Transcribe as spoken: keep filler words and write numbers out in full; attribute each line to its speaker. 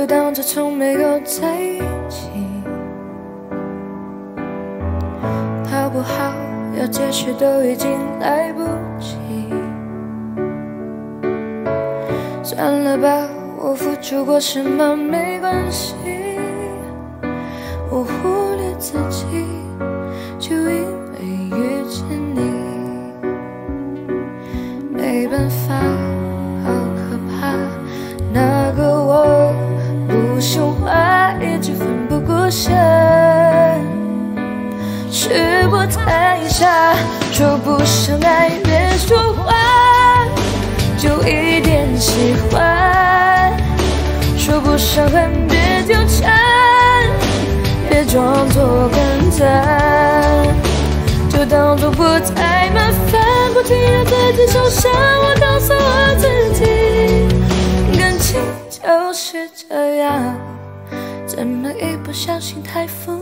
Speaker 1: 就当作从没有在一起。好不好？要解释都已经来不及。算了吧，我付出过什么没关系。我忽略自己，就因为遇见你。没办法，好可怕，那个我不说话，一直奋不顾身。是我太傻，说不上爱，别说话，就一点喜欢。说不上恨，别纠缠，别装作感叹，就当作不太麻烦。不停让自己受伤，我告诉我自己，感情就是这样，怎么一不小心太复杂。